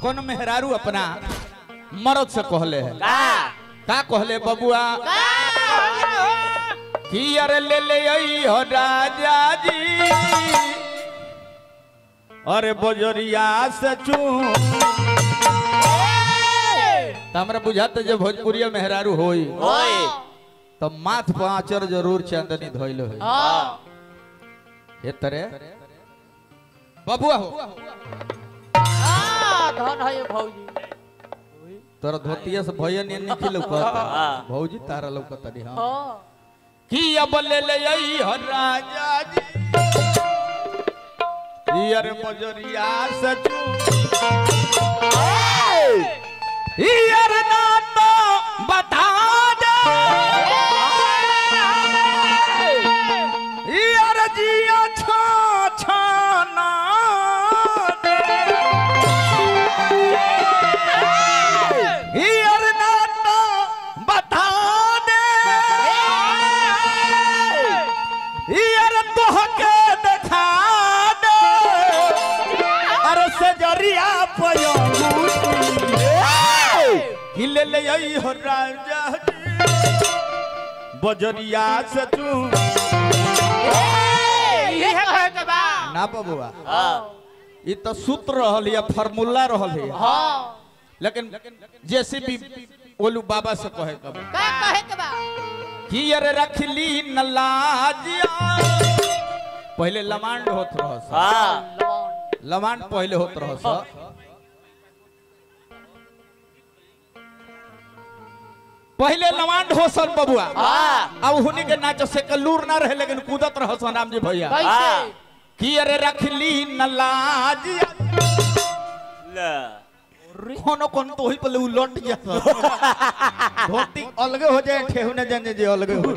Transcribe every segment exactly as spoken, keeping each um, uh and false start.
कौन मेहरारू अपना मर्द से कहले है का का कहले बबुआ कि अरे ले ले आई हो राजा जी अरे बजरिया से चू हमरा बुझाते जब भोजपुरिया मेहरारू होई होई तो माथ पांचर जरूर चंदनी धोइलो है हां हे तरे बबुआ हो हां धन है भौजी तोरा धोतिया से भैया ने निकल लौकता भौजी तारा लौकता दी हां कि अब ले ले आई हो राजा जी यार बजरिया सजू यार ना तो बता दे यार जिया छा छा ना दे यार ना तो बता दे यार तोहके देखा दे अरे सजरिया पयो ले ले आई हो राजा बजरिया से तू ये है कहे के बा ना बबुआ हां ई तो सूत्र रहल या फार्मूला रहल है हां लेकिन जैसे भी ओलू बाबा से कहे के बा का कहे के बा कि अरे रखली न लाजिया पहले लमांड होत रहस हां लमांड पहले होत रहस पहले लमांड हो सन बबुआ अब हुनी के नाच से कलूर ना रहे लेकिन कूदत रह सन राम जी भैया कि अरे रखली न लाज कोनो कोन तो ही पले उलट जा धोती अलगे हो जाए ठेहुने जाने जे अलगे हो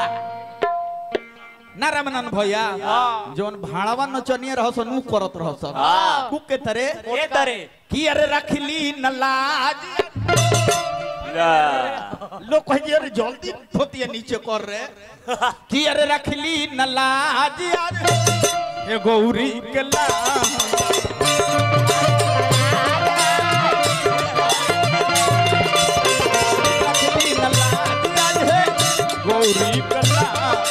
ना रामनन भैया जोन भाड़वा नचनिया रह सन उ करत रह सन कुक के तरे के तरे कि अरे रखली न लाज लोग कहिए अरे जल्दी धोतिया नीचे कर रहे कि अरे रखली न लाज ये गौरी के लाज रखली न लाज है गौरी के लाज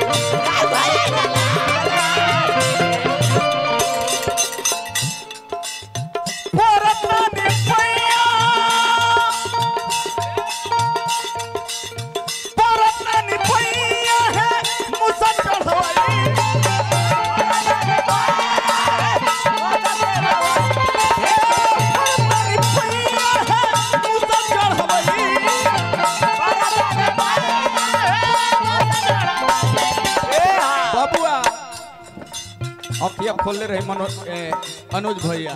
अखिया खोल रहे मनोज अनुज भैया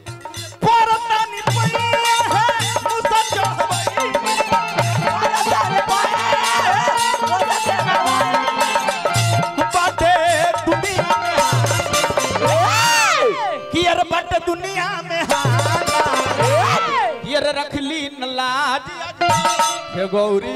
दुनिया में ये रखली न लाज हे गौरी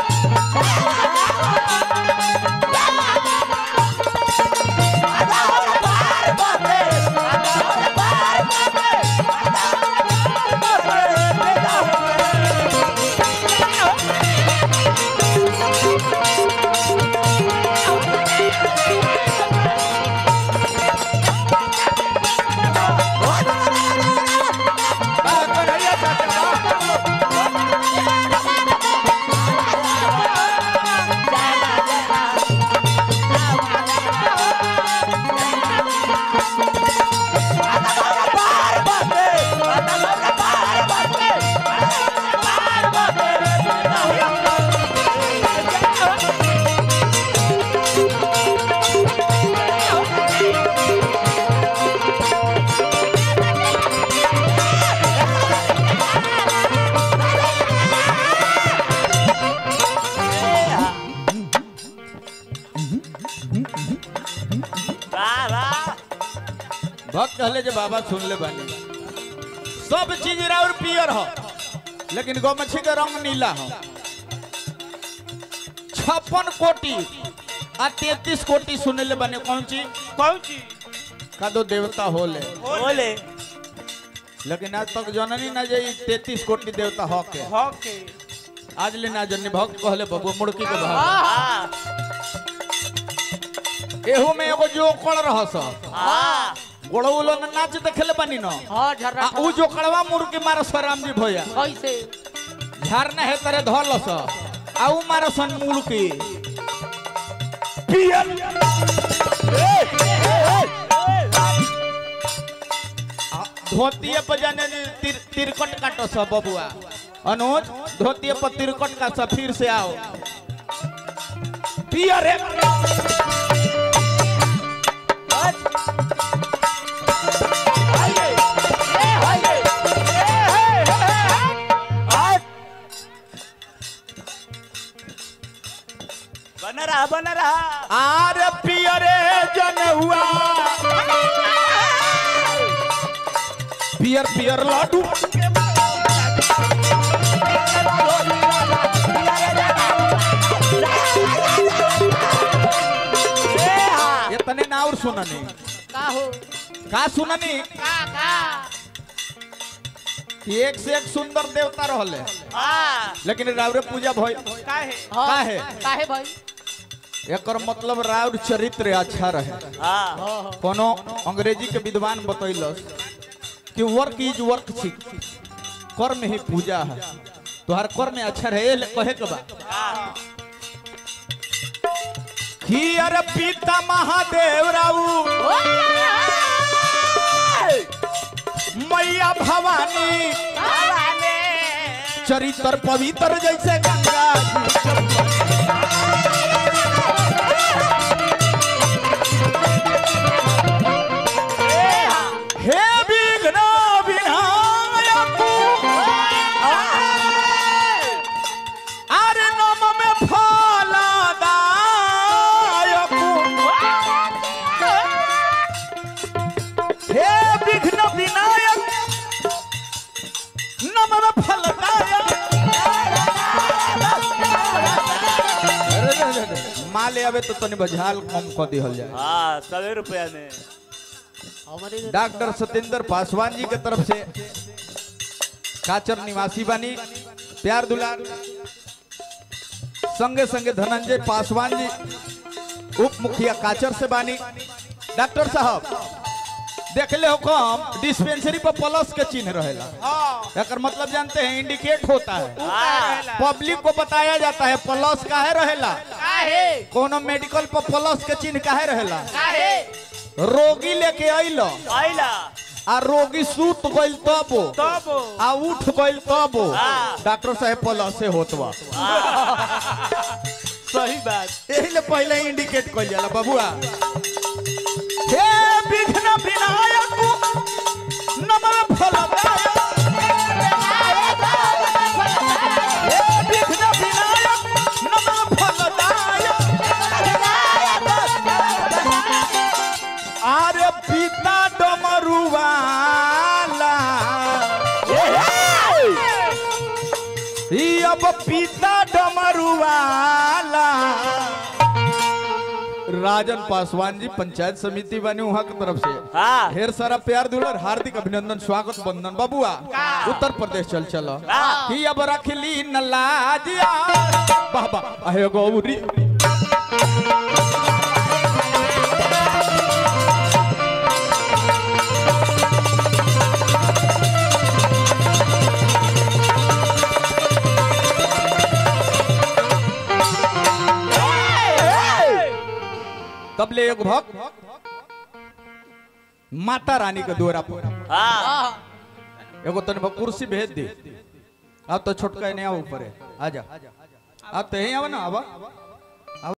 Bye. कहले जे बाबा सुन ले बानी सब चीज राउर पियर हो लेकिन गमछी के रंग नीला हो। छप्पन कोटि आ तैतीस कोटि सुन ले बानी कौन चीज कौन चीज का दो देवता होले बोले लेकिन आज तक जननी ना जे तैतीस कोटि देवता हो के हो के आज ले ना जननी भक्त कहले बबुआ मुड़की के भाग हां एहू में एगो जोकड़ रहस हां गोड़ौलो न नाच देखले बानी न हां झरना आ उ जोकड़वा मुर्गी मारस राम जी भैया कैसे झरना है तरे धलस आ उ मारसन मुर्गी पियर धोतिए पर जाने तिर, तिरकट काटो सब बबुआ अनुज धोतिए पर तिरकट का सब फिर से आओ पियर है बन रहा बन रहा आर पियरे जन हुआ पियर पियर लाडू ये तने ना और सुननी का हो का सुननी का का एक से एक सुंदर देवता रहले हां लेकिन रावरे पूजा भई काहे काहे काहे भाई एकर मतलब राउर चरित्र अच्छा रहे हां कोनो अंग्रेजी के विद्वान बतैलस कि वर्क इज वर्क छिक कर्म ही पूजा है तोहर कर्म अच्छा रहे कहे के बा कि अरे पिता महादेव राऊ मैया भवानी चरित्र पवित्र जैसे गंगा हे विघ्न विनायक अरे नम में फलदायक हे विघ्न विनायक नम में फलदायक माले आवे तो तनी बझाल कम कर दिहल जाए हां सौ रुपया में डॉक्टर सत्येंद्र पासवान जी के तरफ से काचर निवासी बानी प्यार दुलार संगे संगे धनंजय पासवान जी उप मुखिया काचर से बानी। डॉक्टर साहब देख ले हो कम डिस्पेंसरी पर प्लस के चिन्ह रहेला एकर मतलब जानते हैं इंडिकेट होता है पब्लिक को बताया जाता है प्लस काहे रहेला काहे कोनो मेडिकल पर प्लस के चिन्ह काहे रहेला काहे रोगी लेके आइलो आइला आ रोगी सूत गइल तब तब आ उठ गइल तब डॉक्टर साहब प्लस से होतवा सही बात यही ले पहले इंडिकेट कइल जाला बबुआ हे विघ्न विनायक नमः फलदायक हे विघ्न विनायक नमः फलदायक आरे पिता डमरुवाला ई अब पिता डमरुवाला राजन पासवान जी पंचायत समिति बने वहां की तरफ से हाँ। ढेर सारा प्यार दुलर हार्दिक अभिनंदन स्वागत बंदन बबुआ उत्तर प्रदेश चल चलो कि अब रखली न लाजिया बाबा आहे गौरी तब ले एक भक्त माता रानी के द्वारा पर हां एगो तन कुर्सी भेज दे अब तो छोटका नहीं आओ ऊपर है आजा अब तो यही आवा ना आवा